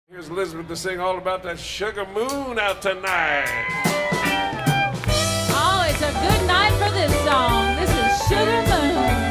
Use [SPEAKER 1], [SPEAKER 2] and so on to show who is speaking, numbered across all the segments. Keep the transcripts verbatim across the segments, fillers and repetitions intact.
[SPEAKER 1] Here's Elizabeth to sing all about that sugar moon out tonight.
[SPEAKER 2] Oh, it's a good night for this song. This is Sugar Moon.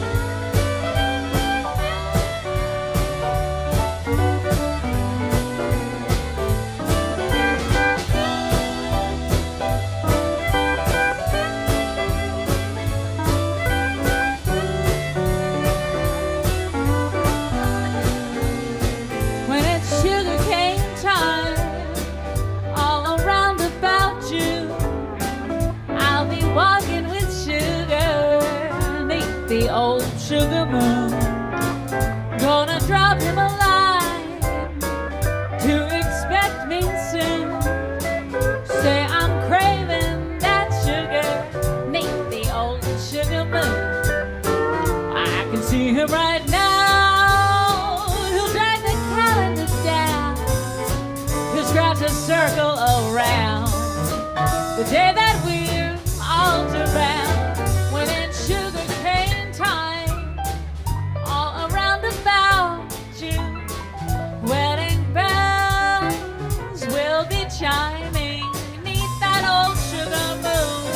[SPEAKER 2] The old sugar moon, gonna drop him a line to expect me soon. Say I'm craving that sugar, neath the old sugar moon. I can see him right now, he'll drag the calendar down, he'll scratch a circle around the day that we're all around. When it's sugar cane time, all around about you, wedding bells will be chiming beneath that old sugar moon.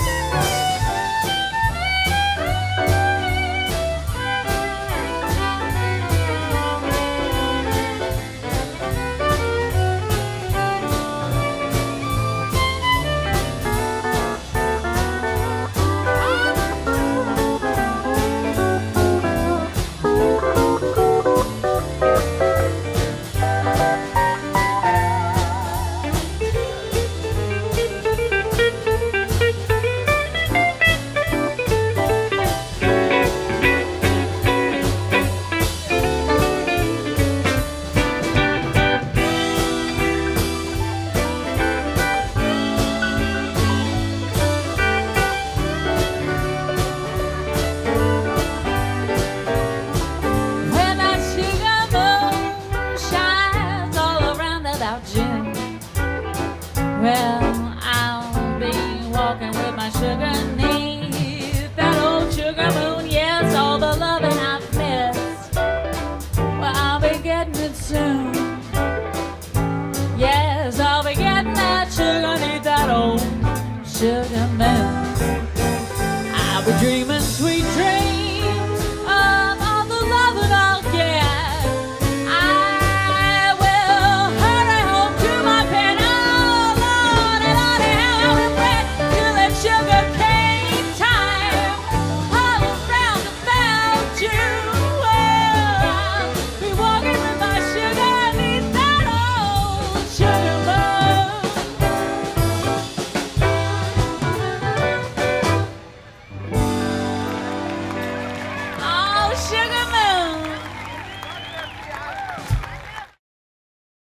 [SPEAKER 2] Well, I'll be walking with my sugar neath that old sugar moon. Yes, all the loving I've missed, well, I'll be getting it soon. Yes, I'll be getting that sugar neath that old sugar moon.